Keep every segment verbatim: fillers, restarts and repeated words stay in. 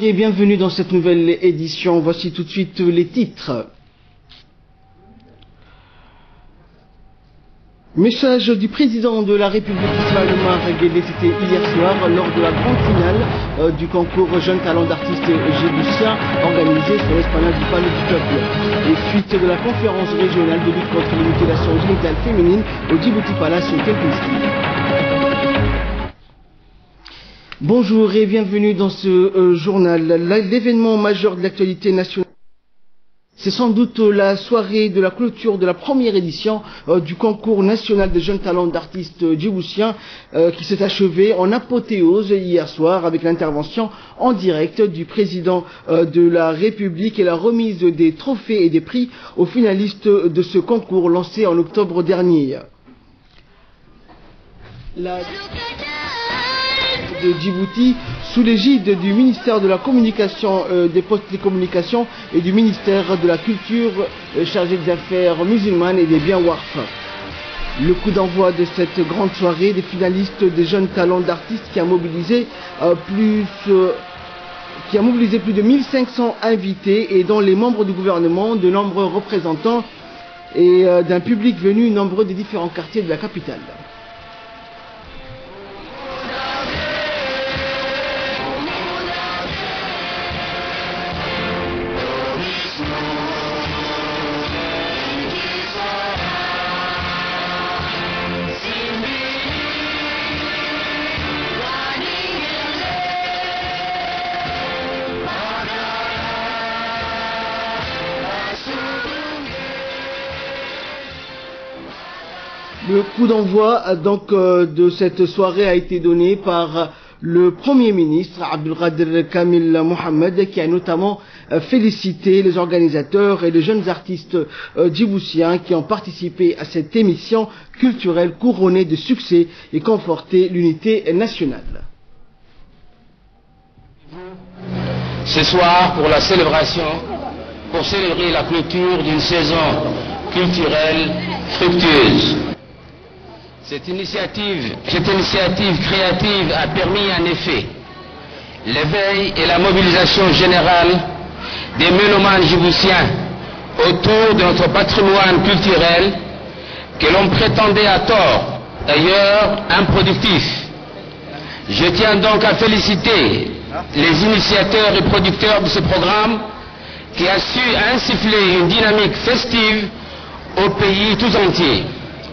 et bienvenue dans cette nouvelle édition. Voici tout de suite les titres. Message du président de la République Ismaël Omar Guelleh, c'était hier soir lors de la grande finale euh, du concours Jeunes Talents d'artistes djiboutiens organisé sur l'esplanade du Palais du Peuple. Et suite de la conférence régionale de lutte contre les mutilations génitales féminines au Djibouti Palace au Kelkensky. Bonjour et bienvenue dans ce euh, journal. L'événement majeur de l'actualité nationale, c'est sans doute la soirée de la clôture de la première édition euh, du concours national des jeunes talents d'artistes djiboutiens euh, qui s'est achevé en apothéose hier soir avec l'intervention en direct du président euh, de la République et la remise des trophées et des prix aux finalistes de ce concours lancé en octobre dernier. La de Djibouti, sous l'égide du ministère de la Communication, euh, des Postes et Communications et du ministère de la Culture euh, chargé des Affaires musulmanes et des biens Waqf. Le coup d'envoi de cette grande soirée des finalistes des jeunes talents d'artistes qui a mobilisé euh, plus euh, qui a mobilisé plus de mille cinq cents invités et dont les membres du gouvernement, de nombreux représentants et euh, d'un public venu nombreux des différents quartiers de la capitale. Le coup d'envoi donc euh, de cette soirée a été donné par le Premier ministre Abdelkader Kamil Mohamed, qui a notamment euh, félicité les organisateurs et les jeunes artistes euh, djiboutiens qui ont participé à cette émission culturelle couronnée de succès et conforté l'unité nationale. Ce soir, pour la célébration, pour célébrer la clôture d'une saison culturelle fructueuse. Cette initiative, cette initiative créative a permis en effet l'éveil et la mobilisation générale des mélomanes djiboutiens autour de notre patrimoine culturel que l'on prétendait à tort, d'ailleurs improductif. Je tiens donc à féliciter les initiateurs et producteurs de ce programme qui a su insuffler une dynamique festive au pays tout entier.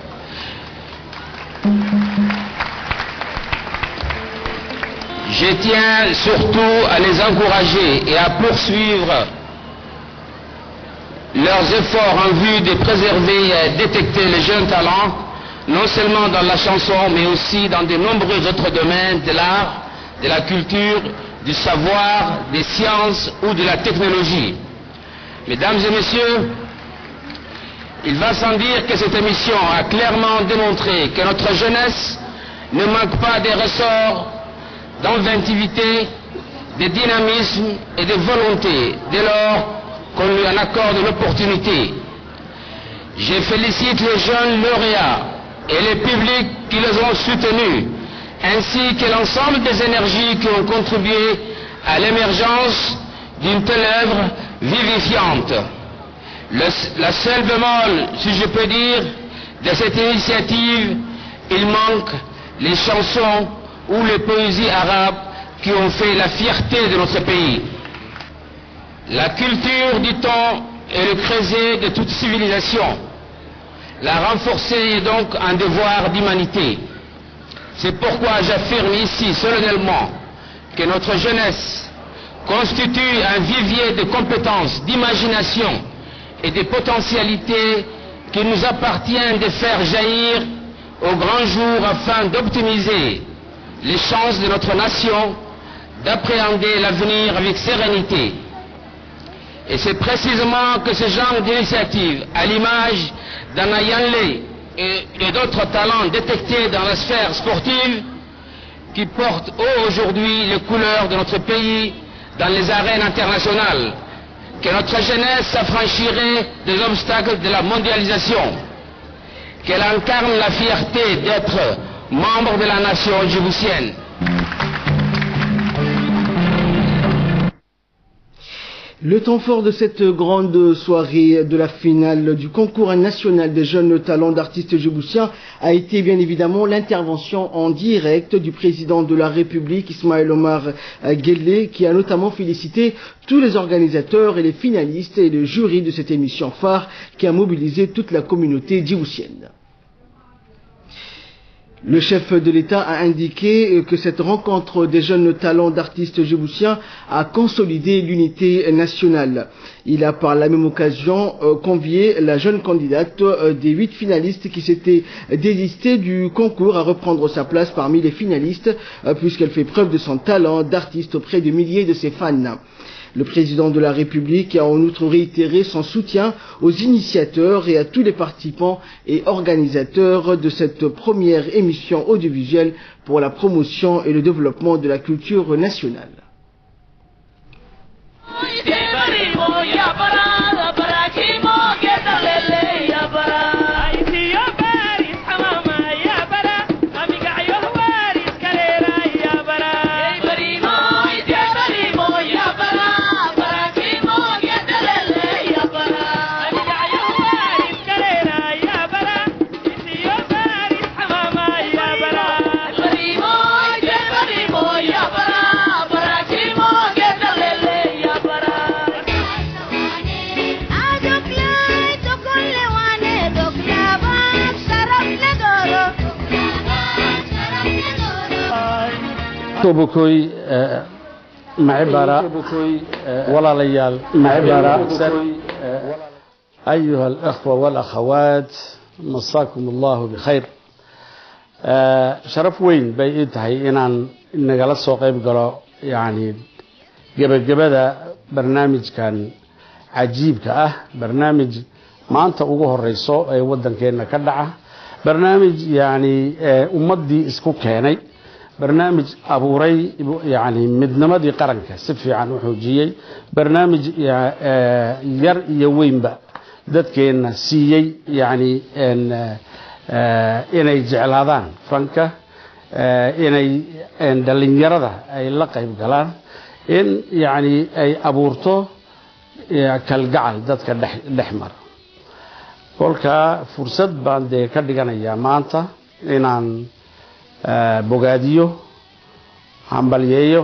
Je tiens surtout à les encourager et à poursuivre leurs efforts en vue de préserver et détecter les jeunes talents, non seulement dans la chanson, mais aussi dans de nombreux autres domaines de l'art, de la culture, du savoir, des sciences ou de la technologie. Mesdames et messieurs, il va sans dire que cette émission a clairement démontré que notre jeunesse ne manque pas des ressorts d'inventivité, de dynamisme et de volonté, dès lors qu'on lui en accorde l'opportunité. Je félicite les jeunes lauréats et les publics qui les ont soutenus, ainsi que l'ensemble des énergies qui ont contribué à l'émergence d'une telle œuvre vivifiante. Le, la seule bémol, si je peux dire, de cette initiative, il manque les chansons ou les poésies arabes qui ont fait la fierté de notre pays. La culture, dit-on, est le creuset de toute civilisation. La renforcer est donc un devoir d'humanité. C'est pourquoi j'affirme ici solennellement que notre jeunesse constitue un vivier de compétences, d'imagination et de potentialités qu'il nous appartient de faire jaillir au grand jour afin d'optimiser les chances de notre nation, d'appréhender l'avenir avec sérénité. Et c'est précisément que ce genre d'initiative, à l'image d'Anna Yanley et, et d'autres talents détectés dans la sphère sportive, qui portent haut aujourd'hui les couleurs de notre pays dans les arènes internationales, que notre jeunesse s'affranchirait des obstacles de la mondialisation, qu'elle incarne la fierté d'être membre de la nation djiboutienne. Le temps fort de cette grande soirée de la finale du concours national des jeunes talents d'artistes djiboutiens a été bien évidemment l'intervention en direct du président de la République, Ismaël Omar Guelleh, qui a notamment félicité tous les organisateurs et les finalistes et le jury de cette émission phare qui a mobilisé toute la communauté djiboutienne. Le chef de l'État a indiqué que cette rencontre des jeunes talents d'artistes djiboutiens a consolidé l'unité nationale. Il a par la même occasion euh, convié la jeune candidate euh, des huit finalistes qui s'étaient désistées du concours à reprendre sa place parmi les finalistes euh, puisqu'elle fait preuve de son talent d'artiste auprès de milliers de ses fans. Le président de la République a en outre réitéré son soutien aux initiateurs et à tous les participants et organisateurs de cette première émission audiovisuelle pour la promotion et le développement de la culture nationale. بكوي معبرة ولا ليال معبرة أيها الأخوة والأخوات مساكم الله بخير شرف وين بيتهي إن إن جلس وقيب قرا يعني جب جبدا برنامج كان عجيب كأه برنامج ما أنت أقوله الرئيسو ودن كأنه كدعة برنامج يعني أمضي اسكو كاني برنامج أبوري يعني مدنمدي قرنك سفي عن وحوجيي برنامج ير يوين بقى دت كأن سيي يعني إن إني جعلادان فرنكا إني إن دلين يرده أي لقى بقلان إن يعني أي أبورته كالجعل دت كالدحمر كلك فرصة بعد كدجنا يا مانتا إن bogaadiyo hambalyeeyo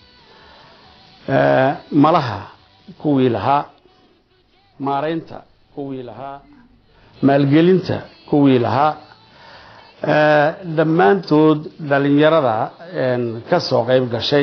malaha kuwii lahaa maareynta kuwii lahaa maalgelinta kuwii lahaa dhammaantood dhalinyarada ka soo qayb gashay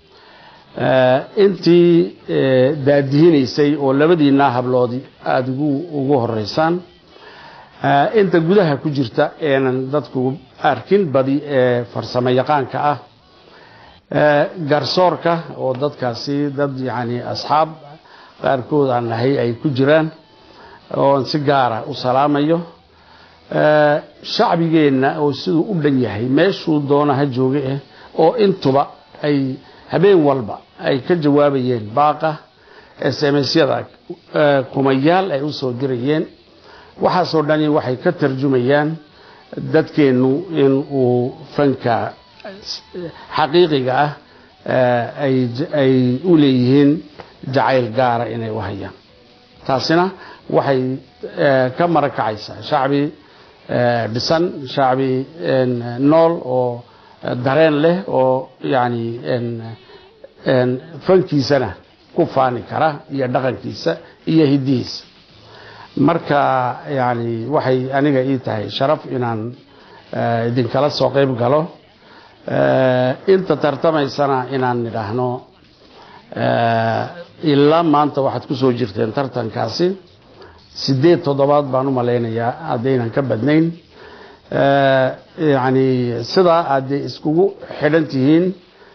intii daadihinaysay oo labadiina habloodi aad ugu horeysaan inta gudaha ku jirta eenan dadku arkin badi ee farsamo yaqaanka ah garsoorka oo dadkaasi dad yaani asxaab qaarkood aan nahay ay ku jiraan oo si gaar ah u salaamayo shacbigeena oo sidoo u dhan yahay meeshuu doonaha jooge oo intuba ay habeen walba ay ka jawaabayeen baaqa S M S-yada kumayaal ay u soo dirayeen waxa soo dhani waxay ka tarjumayaan dadkeenu in uu fanka xaqiiqiga ah ay ay u leeyihiin jacayl gaar ah inay wahayaan taasina waxay ka marakacaysaa shacbi dhisan shacbi nool oo dareen leh oo yaani en fankiisana ku faani kara iyo dhaqankiisa iyo hidiisa marka yaani waxay aniga ii tahay sharaf inaan idin kala soo qayb galo inta tartamaysana inaan nidhaahno ilaa maanta waxaad ku soo jirteen tartankaasi sideed toddobaad baan u maleynayaa haddaynan ka badnayn yaani sidaa aad iskugu xidhan tihiin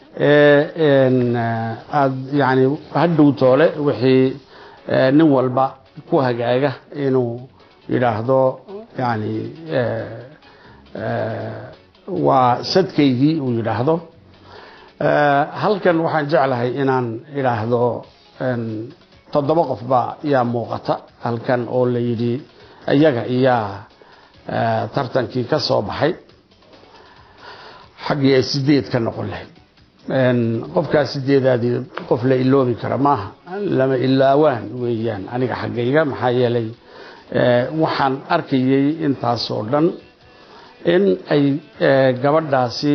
aad yaani hadhow toole wixii nin walba ku hagaaga inuu yiraahdo yaani waa sadkaygii uu yiraahdo halkan waxaan jeclahay inaan yiraahdo toddoba qof baa yaa muuqata halkan oo la yiri ayaga iyaa tartankii ka soo baxay xaqii sideed ka noqon lahayd qofkaas sideedaadii qof la iloobi kara maaha lama ilaawaan weeyaan aniga xaggayga maxaa yeelay waxaan arkayay intaas oo dhan in ay gabadhaasi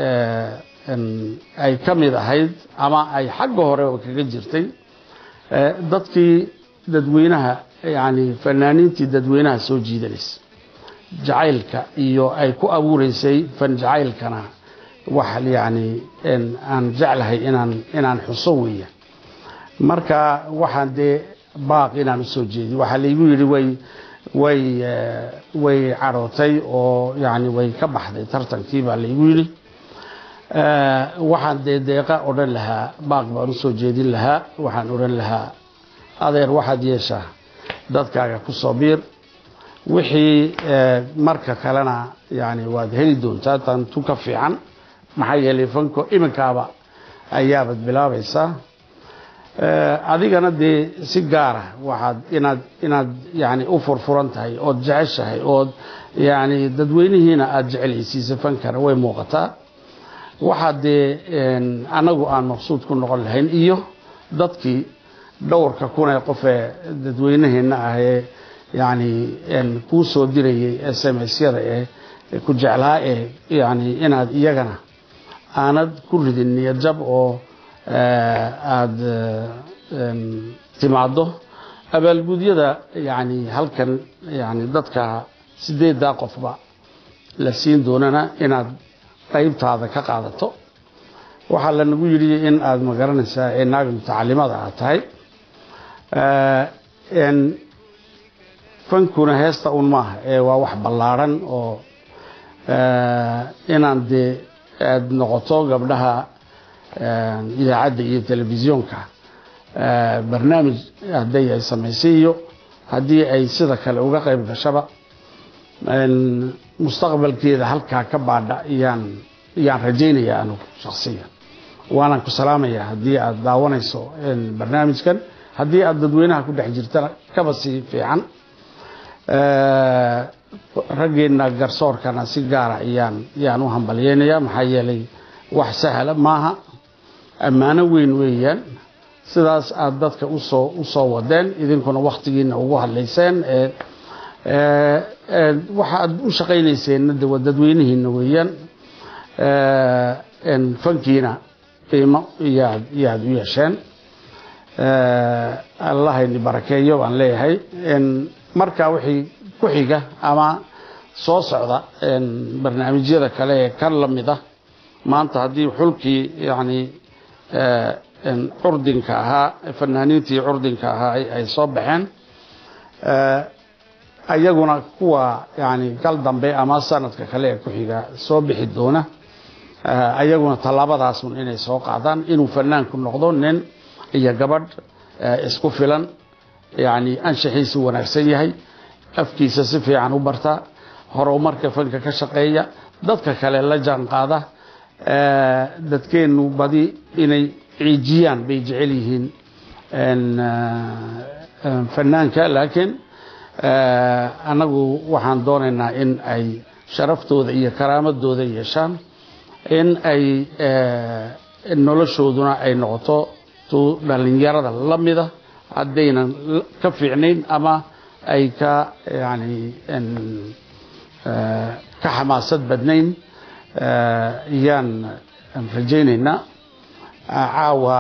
ay ka mid ahayd ama ay xagga hore oo kaga jirtay dadkii dadweynaha yani fanaaniintii dadweynaha soo jiidanaysa jacaylka iyo ay ku abuureysay fan jacaylkana wax yani aan jeclahay inaan inaan xuso weeyaan marka waxaan dee baaq inaan u soo jeediyo waxaa laygu yidhi way way way carootay oo yani way ka baxday tartankii baa laygu yidhi waxaan dee deeqa odhan lahaa baaq baan u soo jeedin lahaa waxaan odhan lahaa adeer waxaad yeeshaa dadkaaga ku soo biir wixii marka kalena yani waad heli doontaa tantu ka fiican maxaa yeelay fanko iminkaaba ayaabad bilaabaysaa adigana dee si gaara waxaad inaad inaad yani u furfuran tahay ood jeceshahay ood yani dadweynihiina aad jecelaysiisa fankana way muuqataa waxaa dee anagu aan maqsuud ku noqon lahayn iyo dadkii dhowrka kun ee qof ee dadweynaheena ah ee yani kuu soo dirayay s m s-yada ee ku jeclaa ee yani inaad iyagana aanad ku ridin niyad jab oo aada timaado abaalgudyada yani halkan yani dadka sideeddaa qofba la siin doonana inaad qaybtaada ka qaadato waxaa lanagu yidhi in aad magaranaysaa ee naaga mutacalimada aad tahay fankuna heesta un maaha ee waa wax ballaaran oo inaan dee aad noqoto gabdhaha idaacadda iyo telefisyoonka barnaamij hadday ay samaysay iyo haddii ay sida kale uga qayb gashaba mustaqbalkeeda halkaa ka baadha iyaan iyaan rajaynayaa anugu shaksiyan waanaan ku salaamayaa haddii aad daawanayso barnaamijkan haddii aad dadweynaha ku dhex jirtana kaba sii fiican raggeena garsoorkana si gaara iyaan iyaan u hambalyeynayaa maxaa yeelay wax sahla maaha ammaano weyn weeyaan sidaas aad dadka usoo usoo wadeen idinkuna waktigiina ugu hadlayseen waxa aad u shaqaynayseen dadweynihiina weeyaan fankiina qiimo iyaad iyaad u yeesheen allahayni barakeeyo baan leeyahay marka wixii ku xiga ama soo socda barnaamijyada kale ee kan la mid ah maanta haddii xulkii yani curdinka ahaa fanaaniintii curdinka ahaa ay soo baxeen ayaguna kuwa yani gal dambe ama sanadka kale ee ku xiga soo bixi doona ayaguna tallaabadaasun inay soo qaadaan inuu fanaanku noqdo nin iyo gabadh isku filan yani anshaxiisu wanaagsan yahay afkiisa si fiican u barta horumarka fanka ka shaqeeya dadka kale la jaan qaada dadkeenu badi inay ciijiyaan bay jecel yihiin fanaanka laakiin anagu waxaan doonaynaa in ay sharaftooda iyo karaamadooda yeeshaan in ay noloshooduna ay noqoto tu dhalinyarada la mida haddaynan ka fiicnayn ama ay ka yani ka xamaasad badnayn iyaan rajaynaynaa caawa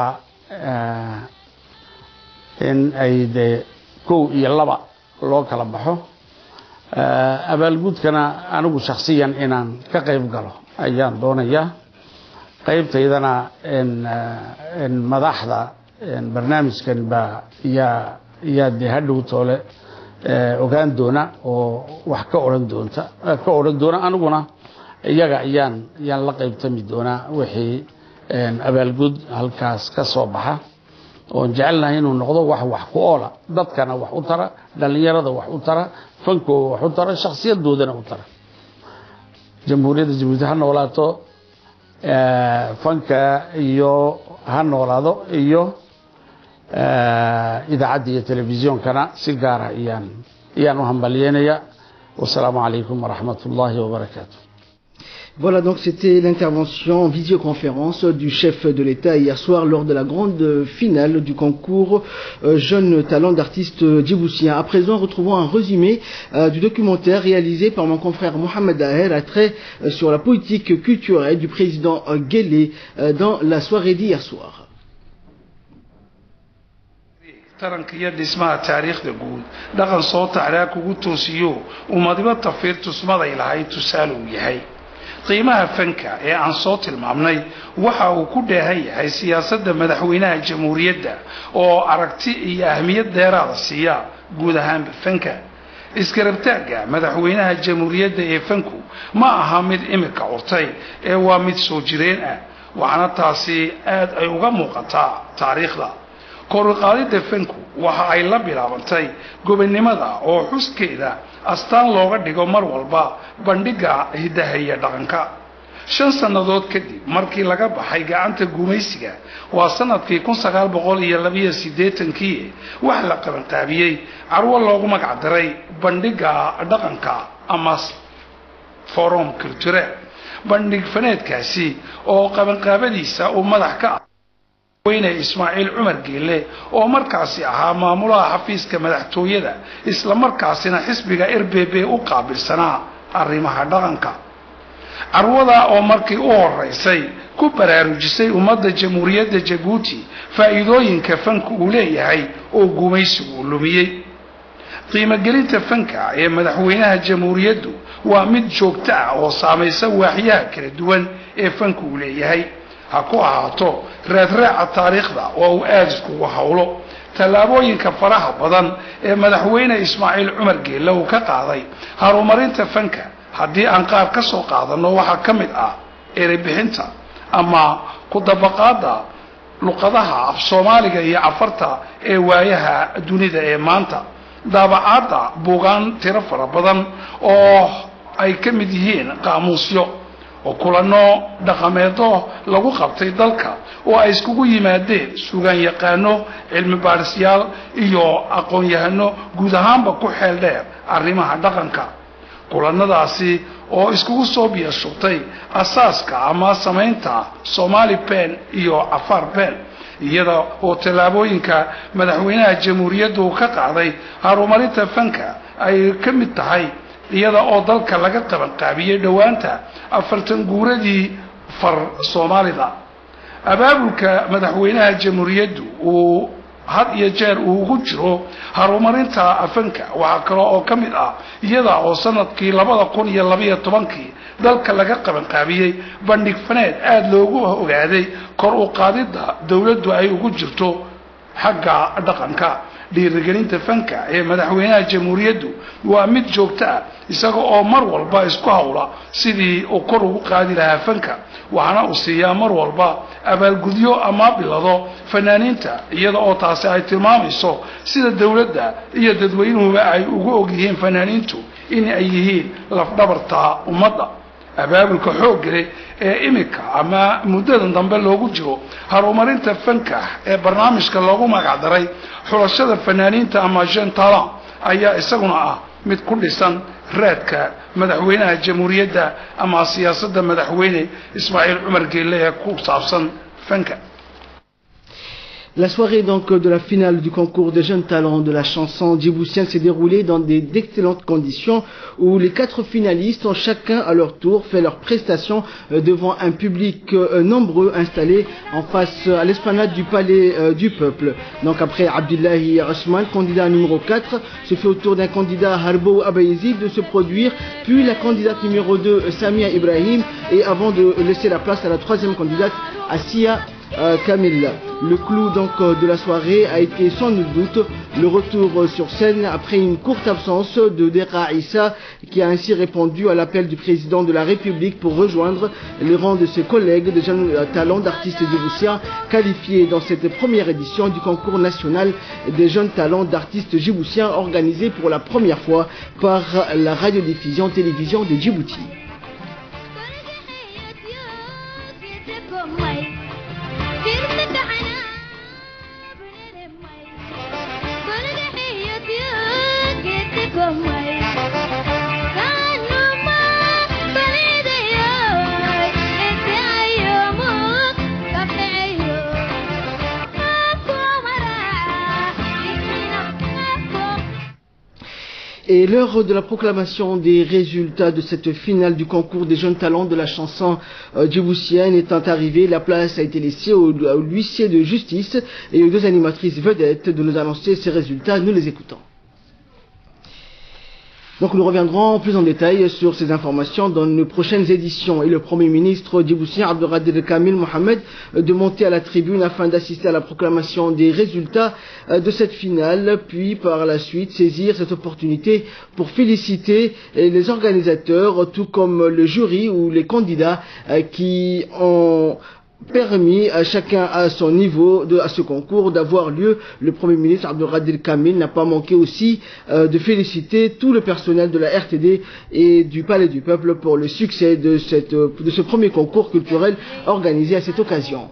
in ay dee kow iyo laba loo kala baxo abaalgudkana anigu shaksiyan inaan ka qayb galo ayaan doonayaa qaybtaydana madaxda barnaamijkan baa yaa yaa dee hadhow toole ogaan doona oo wax ka oran doonta ka oran doona aniguna iyaga ayaan ayaan la qaybtami doonaa wixii abaalgud halkaas ka soo baxa oon jecelnahay inuu noqdo wax wax ku oola dadkana wax u tara dhalinyarada wax u tara fankooda wax u tara shakhsiyadoodana u tara jamhuuriyadda jabuuti ha noolaato fanka iyo ha noolaado iyo idaacadda iyo telefisyonkana si gaara iyaan iyaan u hambalyeynaya wasalaamu calaykum waraxmat ullaahi wabarakaatu Voilà, donc c'était l'intervention en visioconférence du chef de l'État hier soir lors de la grande finale du concours euh, Jeunes Talents d'artistes djiboutiens. À présent, retrouvons un résumé euh, du documentaire réalisé par mon confrère Mohamed Daher, à trait euh, sur la politique culturelle du président euh, Guelleh euh, dans la soirée d'hier soir. tarankiya dhismaha taariikhda guud dhaqan soo tacraa kugu toosiyo ummadiba tafiir tusmaday lahayd tusaale uu yahay qiimaha fanka ee aan soo tilmaamnay waxa uu ku dheehan yahay siyaasadda madaxweynaha jamhuuriyadda oo aragti iyo ahmiyad dheeraada siiya guud ahaanba fanka iskarabtaaga madaxweynaha jamhuuriyadda ee fanku ma aha mid imika curtay ee waa mid soo jireen ah waxaana taasi aad ay uga muuqataa taariikhda koruqaadida fanku waxa ay la bilaabantay gobonimada oo xuskeeda astaan looga dhigo mar walba bandhiga hidaha iyo dhaqanka shan sannadood kadib markii laga baxay gacanta gumaysiga waa sanadkii kun sagaal boqol iyo laba iyo siddeetankii wax la qabanqaabiyey carwo loogu magac daray bandhiga dhaqanka ama forum culturel bandhig faneedkaasi oo qabanqaabadiisa uu madax ka weyne Ismaaciil Cumar Geelle oo markaasi ahaa maamulaha xafiiska madaxtooyada isla markaasina xisbiga R B B u qaabilsanaa arrimaha dhaqanka carwada oo markii u horeysay ku baraarujisay ummadda jamhuuriyadda Djibouti faa'iidooyinka fanku uu leeyahay oo gumaysigu lumiyay qiimo gelinta fanka ee madaxweynaha jamhuuriyaddu waa mid joogto ah oo saamaysa waaxyaha kala duwan ee fanku uu leeyahay ha ku ahaato raadraaca taariikhda oo uu aad iskugu hawlo tallaabooyinka faraha badan ee madaxweyne Ismaaciil Cumar Geelle uu ka qaaday horumarinta fanka haddii aan qaar ka soo qaadano waxa ka mid ah erebixinta ama ku dabaqaada luqadaha af Soomaaliga iyo Afarta ee waayaha dunida ee maanta daabacaada buugaan tiro fara badan oo ay ka mid yihiin qaamuusyo oo kulano dhaqameedo lagu qabtay dalka oo ay iskugu yimaadeen suugaan yaqaano cilmi baarisyaal iyo aqoon-yahano guud ahaanba ku xeel dheer arrimaha dhaqanka kulanadaasi oo iskugu soo biyashubtay asaaska ama samaynta Somali Pen iyo Afar Pen iyada oo tallaabooyinka madaxweynaha jamhuuriyadda uu ka qaaday horumarinta fanka ay ka mid tahay iyada oo dalka laga qaban qaabiyay dhawaanta afartan guuradii far Soomaalida abaabulka madaxweynaha jamhuuriyaddu uu had iyo jeer uu ugu jiro horumarinta fanka waxa kale oo ka mid ah iyada oo sanadkii laba kun iyo laba iyo tobankii dalka laga qaban qaabiyay bandhig faneed aad loogu ogaaday kor u qaadida dawladdu ay ugu jirto xagga dhaqanka dhiirigelinta fanka ee madaxweynaha jamhuuriyaddu waa mid joogto ah isaga oo mar walba isku hawla sidii uu kor ugu qaadi lahaa fanka waxaana uu siiyaa mar walba abaalgudyo ama bilado fanaaniinta iyada oo taasi ay tilmaamayso sida dawladda iyo dadweynuhuba ay ugu og yihiin fanaaniintu in ay yihiin lafdhabarta ummadda abaabulka xoog leh ee imika ama muddadan dambe loogu jiro horumarinta fanka ee barnaamijka loogu magac daray xulashada fanaaniinta ama Jeunes Talents ayaa isaguna ah mid ku dhisan raadka madaxweynaha jamhuuriyadda ama siyaasadda madaxweyne Ismaaciil Cumar Geelle ee ku saabsan fanka. La soirée donc de la finale du concours des jeunes talents de la chanson djiboutienne s'est déroulée dans d'excellentes conditions où les quatre finalistes ont chacun à leur tour fait leur prestation devant un public nombreux installé en face à l'esplanade du palais du peuple. Donc après Abdullahi Ousmane, candidat numéro quatre, se fait au tour d'un candidat Harbo Abayezid de se produire, puis la candidate numéro deux Samia Ibrahim, et avant de laisser la place à la troisième candidate Assia Euh, Kamil. Le clou donc euh, de la soirée a été sans nul doute le retour euh, sur scène après une courte absence de Dera Issa, qui a ainsi répondu à l'appel du président de la République pour rejoindre les rangs de ses collègues de jeunes euh, talents d'artistes djiboutiens qualifiés dans cette première édition du concours national des jeunes talents d'artistes djiboutiens organisé pour la première fois par la radiodiffusion télévision de Djibouti. Come Et l'heure de la proclamation des résultats de cette finale du concours des jeunes talents de la chanson euh, djiboutienne étant arrivée, la place a été laissée au, au huissier de justice et aux deux animatrices vedettes de nous annoncer ces résultats. Nous les écoutons. Donc nous reviendrons plus en détail sur ces informations dans nos prochaines éditions. Et le Premier ministre djiboutien Abdelkader Kamil Mohamed de monter à la tribune afin d'assister à la proclamation des résultats de cette finale, puis par la suite saisir cette opportunité pour féliciter les organisateurs, tout comme le jury ou les candidats qui ont permis à chacun à son niveau de, à ce concours d'avoir lieu. Le Premier ministre Abdelkader Kamil n'a pas manqué aussi euh, de féliciter tout le personnel de la R T D et du Palais du Peuple pour le succès de, cette, de ce premier concours culturel organisé à cette occasion.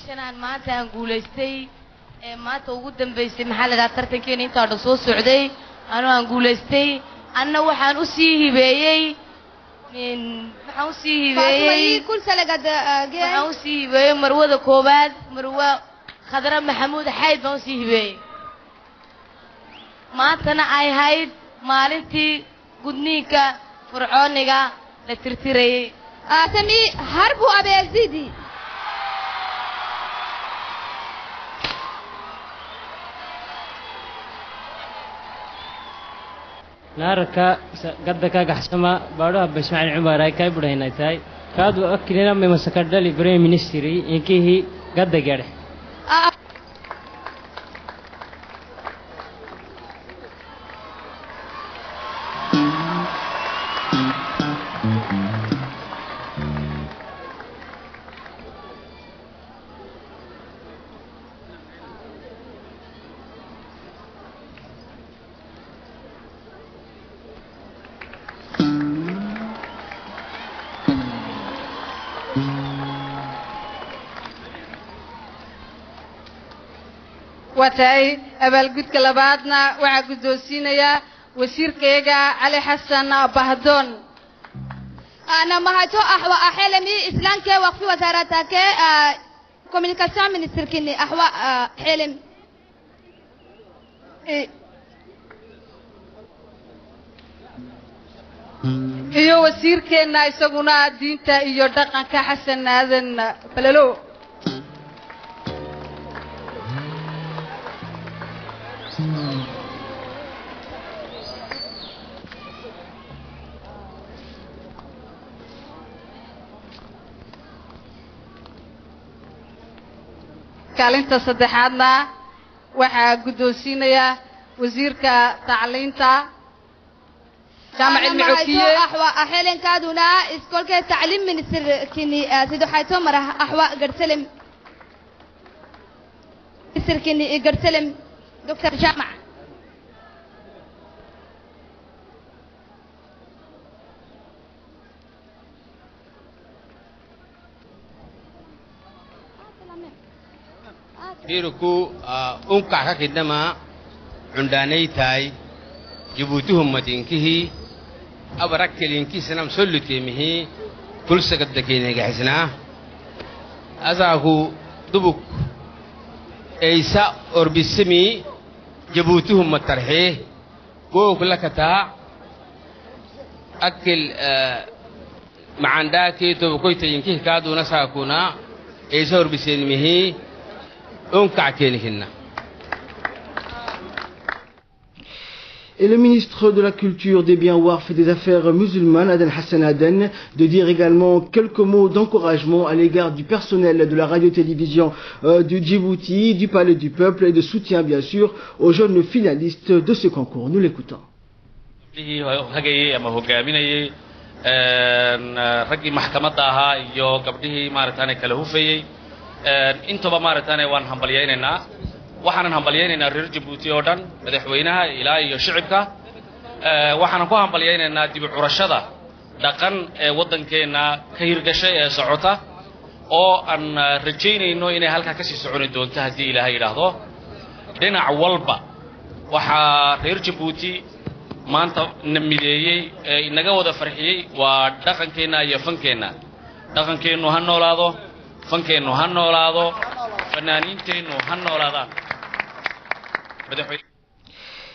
من محوسي هبايي كل سنة قد محوسي هبايي مروة كوباد مروة خضراء محمود حايد محوسي هبايي ما تنا أي هايد مالنتي قدنيكا فرعونيكا لترتيري آسمي حرب أبي يزيدي نارك قدك قحسما بارو بسمع عمر هاي كاي بدهنا تاي كادو أكلنا من مسكرة لبريم منستري إنكي هي قد جاره وتاي أبل قد كلاباتنا وعقدوسينا يا وسير كيجا علي حسن بهدون أنا ما هتو أحوى أحلمي إسلام كي وقفي وزارتك كوميونيكاسيون من السركني أحوى حلم iyo wasiirkeena isaguna diinta iyo dhaqanka xasan aadan balalo kaalinta saddexaadna waxaa guddoonsiinaya wasiirka tacliinta جامع المعوكية أحوى أحيلن كادونا إسكول كي تعليم من السر كني سيدو حيتو مرة أحوى قرسلم السر كني قرسلم دكتور جامع بيركو أنقع كدما عنداني تاي جبوتهم مدينكه أبرك لينكي سنام سلتي مه كل سقط دكينة جهزنا أزاهو دبوك إيسا أربيسمي جبوتهم مترحيه كو كل كتا أكل آه معنداكي تبكوي تينكي كادو نساكونا إيسا أربيسمي مه أنكع كينهنا. Et le ministre de la Culture, des Biens Warf et des Affaires musulmanes, Aden Hassan Aden, de dire également quelques mots d'encouragement à l'égard du personnel de la radio-télévision euh, du Djibouti, du Palais du Peuple et de soutien bien sûr aux jeunes finalistes de ce concours. Nous l'écoutons. waxaan hambalyeynaa reer Djibouti oo dhan madaxweynaha ilaa iyo shacabka waxaan ku hambalyeynaa dib u curashada dhaqan ee wadankeena ka hirgashay ee socota oo aan rajaynayno inay halka ka sii socon doonto hadii Ilaahay yiraahdo dhinac walba waxa reer Djibouti maanta namideeyay inaga wada farxiyay waa dhaqankeena iyo fankeena dhaqankeenu ha noolaado fankeenu ha noolaado fanaaniinteenu ha noolaadaan.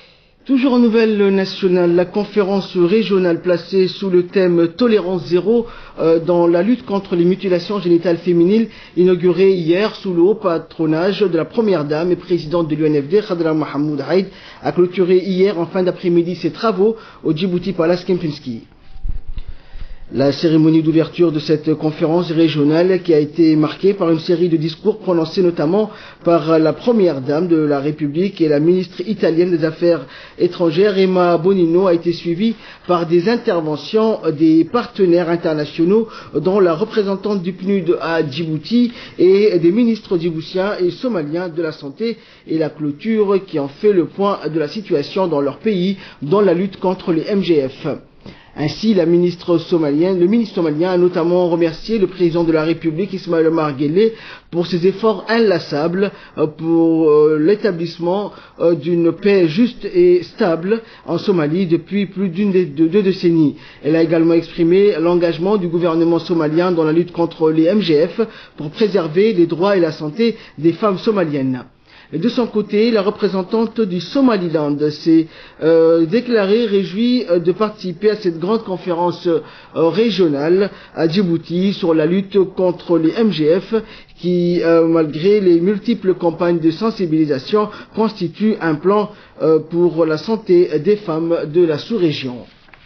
Toujours en nouvelle nationale, la conférence régionale placée sous le thème Tolérance zéro euh, dans la lutte contre les mutilations génitales féminines, inaugurée hier sous le haut patronage de la première dame et présidente de l'U N F D, Khadra Mohamed Haïd, a clôturé hier en fin d'après-midi ses travaux au Djibouti Palace Kempinski. La cérémonie d'ouverture de cette conférence régionale qui a été marquée par une série de discours prononcés notamment par la première dame de la République et la ministre italienne des Affaires étrangères Emma Bonino a été suivie par des interventions des partenaires internationaux dont la représentante du P N U D à Djibouti et des ministres djiboutiens et somaliens de la santé et la clôture qui en fait le point de la situation dans leur pays dans la lutte contre les M G F. Ainsi, la ministre somalienne, le ministre somalien a notamment remercié le président de la République, Ismaël Omar Guelleh, pour ses efforts inlassables pour l'établissement d'une paix juste et stable en Somalie depuis plus d'une de deux décennies. Elle a également exprimé l'engagement du gouvernement somalien dans la lutte contre les M G F pour préserver les droits et la santé des femmes somaliennes. De son côté, la représentante du Somaliland s'est euh, déclarée réjouie de participer à cette grande conférence euh, régionale à Djibouti sur la lutte contre les M G F qui, euh, malgré les multiples campagnes de sensibilisation, constitue un plan euh, pour la santé des femmes de la sous-région.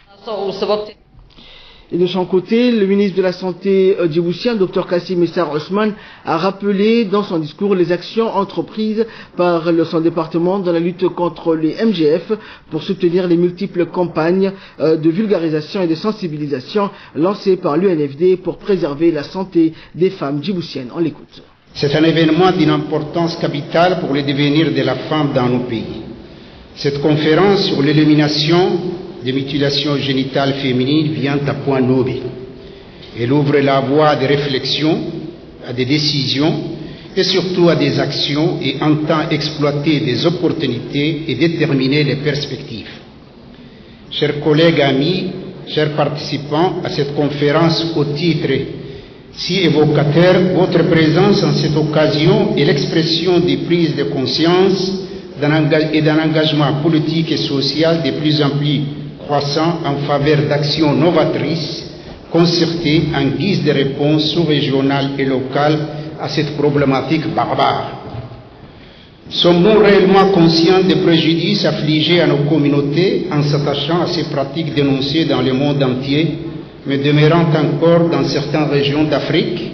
Et de son côté, le ministre de la Santé euh, djiboutien, docteur Kassim Essar Ousmane, a rappelé dans son discours les actions entreprises par le, son département dans la lutte contre les M G F pour soutenir les multiples campagnes euh, de vulgarisation et de sensibilisation lancées par l'U N F D pour préserver la santé des femmes djiboutiennes. On l'écoute. C'est un événement d'une importance capitale pour le devenir de la femme dans nos pays. Cette conférence sur l'élimination des mutilations génitales féminines vient à point nommé. Elle ouvre la voie des réflexions, à des décisions et surtout à des actions et entend exploiter des opportunités et déterminer les perspectives. Chers collègues, amis, chers participants à cette conférence au titre si évocateur, votre présence en cette occasion est l'expression des prises de conscience et d'un engagement politique et social de plus en plus croissant en faveur d'actions novatrices, concertées en guise de réponse sous-régionale et locale à cette problématique barbare. Sommes-nous réellement conscients des préjudices affligés à nos communautés en s'attachant à ces pratiques dénoncées dans le monde entier, mais demeurant encore dans certaines régions d'Afrique?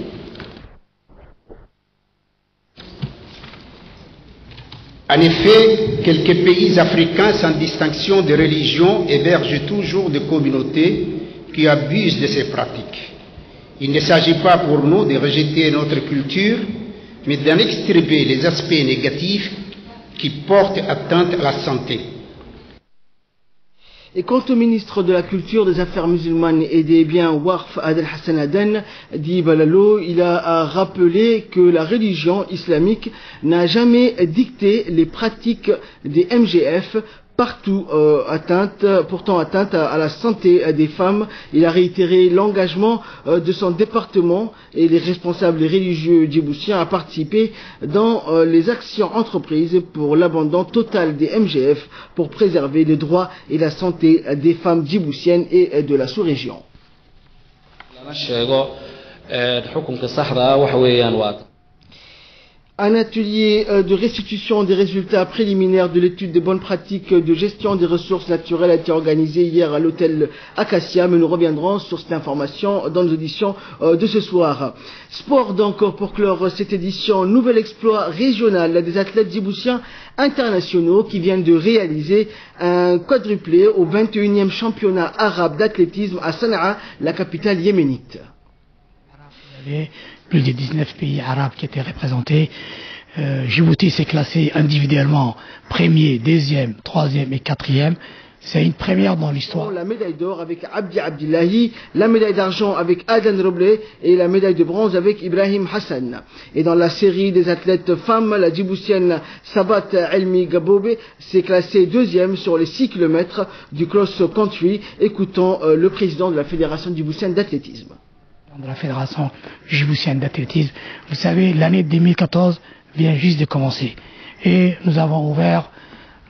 En effet, quelques pays africains sans distinction de religion hébergent toujours des communautés qui abusent de ces pratiques. Il ne s'agit pas pour nous de rejeter notre culture, mais d'en extirper les aspects négatifs qui portent atteinte à la santé. Et quant au ministre de la Culture, des Affaires musulmanes et des biens Warf Adel Hassan Aden, dit Balalo, il a rappelé que la religion islamique n'a jamais dicté les pratiques des M G F, partout euh, atteinte, pourtant atteinte à, à la santé des femmes. Il a réitéré l'engagement euh, de son département et les responsables religieux djiboutiens à participer dans euh, les actions entreprises pour l'abandon total des M G F pour préserver les droits et la santé des femmes djiboutiennes et de la sous-région. Un atelier de restitution des résultats préliminaires de l'étude des bonnes pratiques de gestion des ressources naturelles a été organisé hier à l'hôtel Acacia, mais nous reviendrons sur cette information dans nos auditions de ce soir. Sport donc pour clore cette édition, nouvel exploit régional des athlètes djiboutiens internationaux qui viennent de réaliser un quadruplé au vingt et unième championnat arabe d'athlétisme à Sanaa, la capitale yéménite. Plus de dix-neuf pays arabes qui étaient représentés. Euh, Djibouti s'est classé individuellement premier, deuxième, troisième et quatrième. C'est une première dans l'histoire. La médaille d'or avec Abdi Abdillahi, la médaille d'argent avec Adan Roblé et la médaille de bronze avec Ibrahim Hassan. Et dans la série des athlètes femmes, la djiboutienne Sabat Elmi Gabobe s'est classée deuxième sur les six kilomètres du cross-country. Écoutons euh, le président de la Fédération djiboutienne d'athlétisme. De la Fédération djiboutienne d'athlétisme. Vous savez, l'année deux mille quatorze vient juste de commencer. Et nous avons ouvert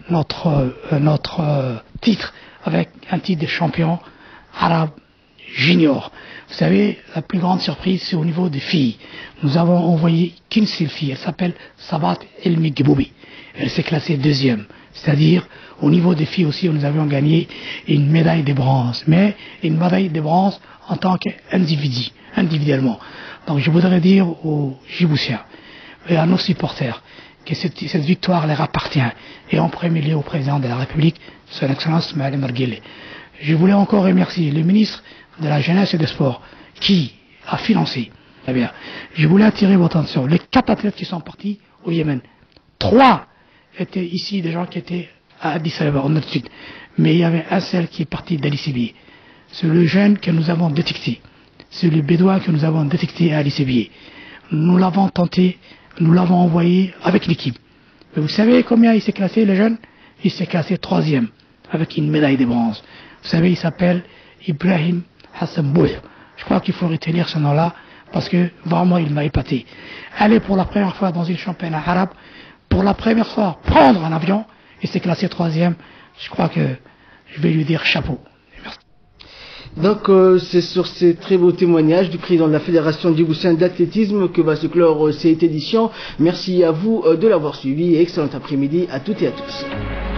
notre, euh, notre euh, titre avec un titre de champion arabe junior. Vous savez, la plus grande surprise, c'est au niveau des filles. Nous avons envoyé qu'une seule fille, elle s'appelle Sabat Elmi Giboubi. Elle s'est classée deuxième. C'est-à-dire, au niveau des filles aussi, nous avions gagné une médaille de bronze. Mais une médaille de bronze en tant qu'individu, individuellement. Donc je voudrais dire aux Djiboutiens et à nos supporters que cette, cette victoire leur appartient. Et en premier lieu au président de la République, son Excellence Mahaly Marguele. Je voulais encore remercier le ministre de la Jeunesse et des Sports qui a financé. Très bien. Je voulais attirer votre attention. Les quatre athlètes qui sont partis au Yémen, trois étaient ici des gens qui étaient à Addis Abeba, en altitude. Mais il y avait un seul qui est parti d'Ali Sébié. C'est le jeune que nous avons détecté. C'est le bédouin que nous avons détecté à Ali Sébié. Nous l'avons tenté, nous l'avons envoyé avec l'équipe. Mais vous savez combien il s'est classé, le jeune? Il s'est classé troisième, avec une médaille de bronze. Vous savez, il s'appelle Ibrahim Hassan Bouh. Je crois qu'il faut retenir ce nom-là, parce que vraiment, il m'a épaté. Aller pour la première fois dans une championnat arabe, pour la première fois prendre un avion, et s'est classé troisième, je crois que je vais lui dire chapeau. Merci. Donc euh, c'est sur ces très beaux témoignages du président de la Fédération djiboutienne d'athlétisme que va se clore euh, cette édition. Merci à vous euh, de l'avoir suivi et excellent après-midi à toutes et à tous.